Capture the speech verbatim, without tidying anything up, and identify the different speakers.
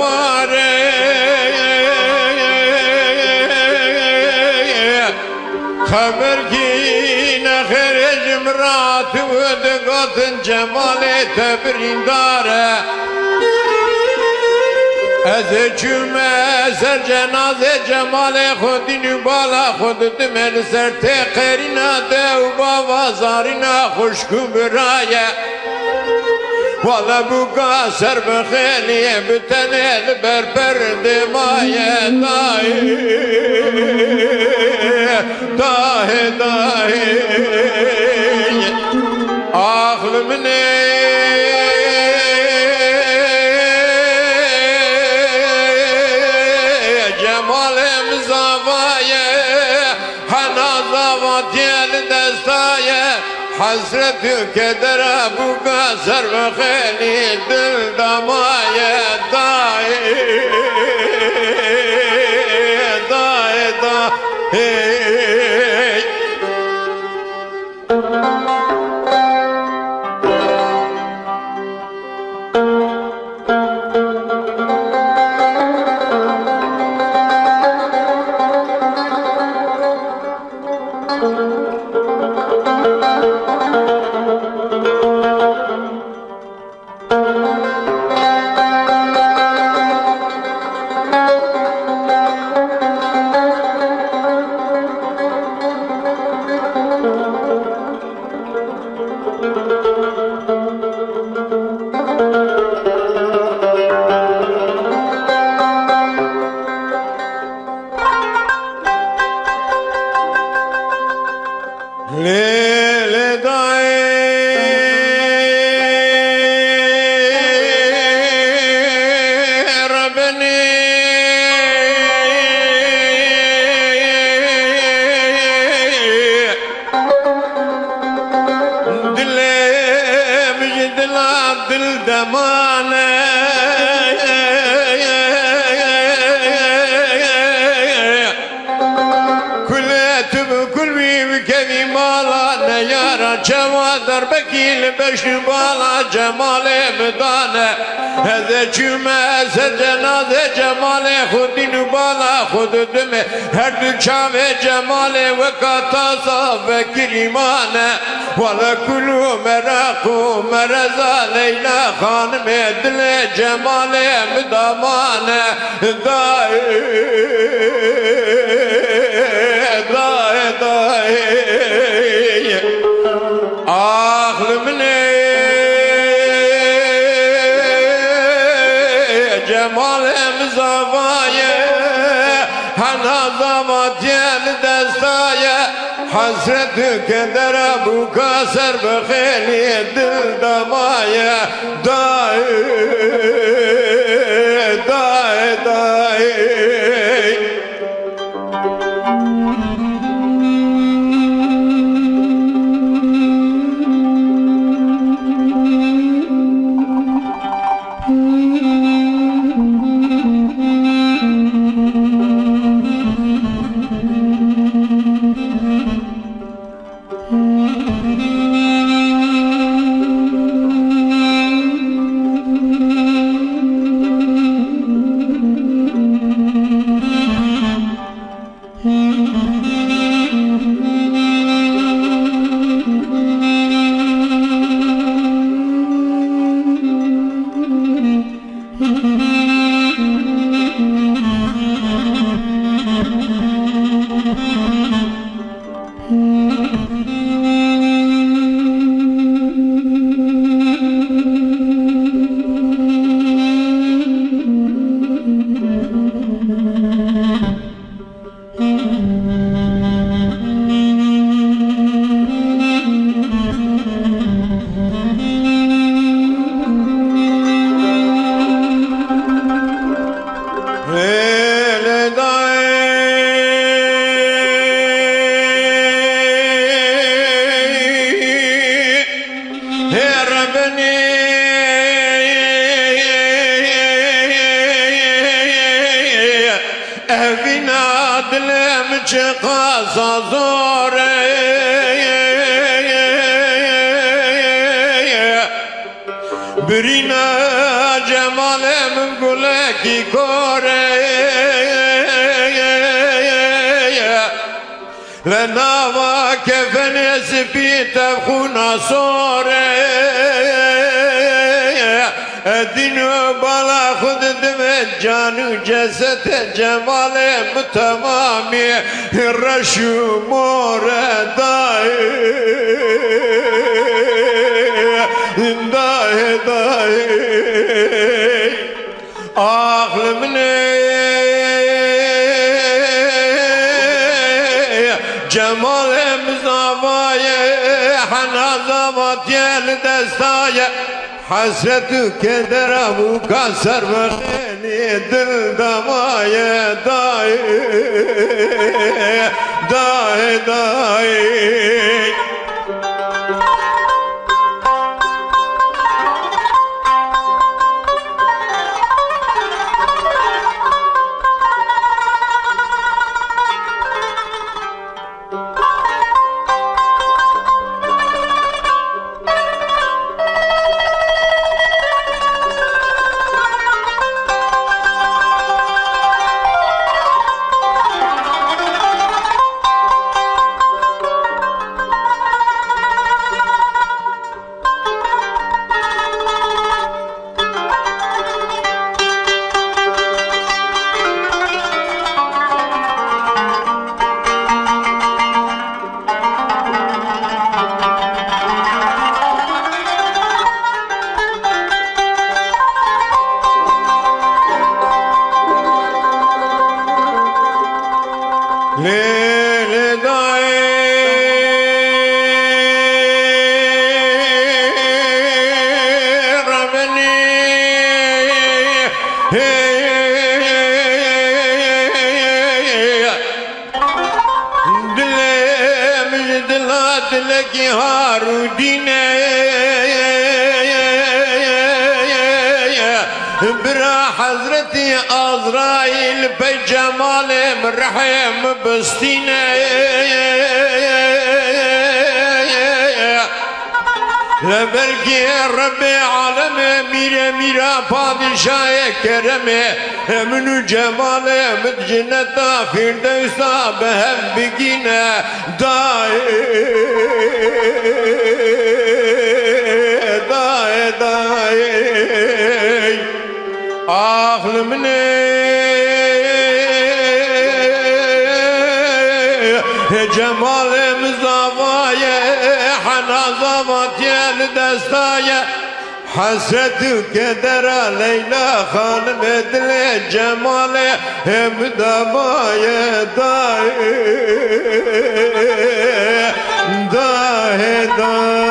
Speaker 1: خواره خبر کی نخرج مرات و دقات جمال تبرین داره از چومه سر جنازه جمال خودی بالا خود دمر سر تقرینا ده و بابا زارینا خوشکو برایه والا بوکا سر بخیلیه بتنه بر پرده مایه دایی دایی دایی آخل منه جمال مزاوایه حنا زاواتیل دستایه حسرت و کدر ابوکا سر و خیلی دل دمایه دایی دایی دایی ليل داي ربني دلي مجدلا دل دمانه جوادر بكيل بشبالا جمال بدانه هذا جمعه جنازه جمال خودی بالا خود دمه هر دو چاوه جمال وکاتا صاف کریمانه ولا كلو مرقو مرزا ليلى خانم دل جمال مدامانه داي داي داي آخل مني جمال مزاوايه هنا زماتيل دستايه حسرت كدر ابوكا سر بخيلي دل دمايه داي داي داي قصا زوره برینا جمال من گله کی كوري لناوا كفن سبيت خونا صوري دينو بالا خود دمت جانو جسد جمال متمامي رشو مور داي داي داي آخل مني جمال مزاواي حنا زوات يل دستاي حسرت كدر ابو كسر بخيني دل دماي داي داي داي ليل داي ربني دل مجدلات لك هارو ديني برا حضرتي عزرائيل بجمال مرحم بستينه لبلكي ربي عالم ميرا ميرا پادشاه کرمه منو جمال مدجنتا فردوسا بهم بگینه داي داي داي آخل مني جمال مزاواي حنا زوات يل دستاي حسرت كدر ليلى خانم دل جمال هم دماي داي داي داي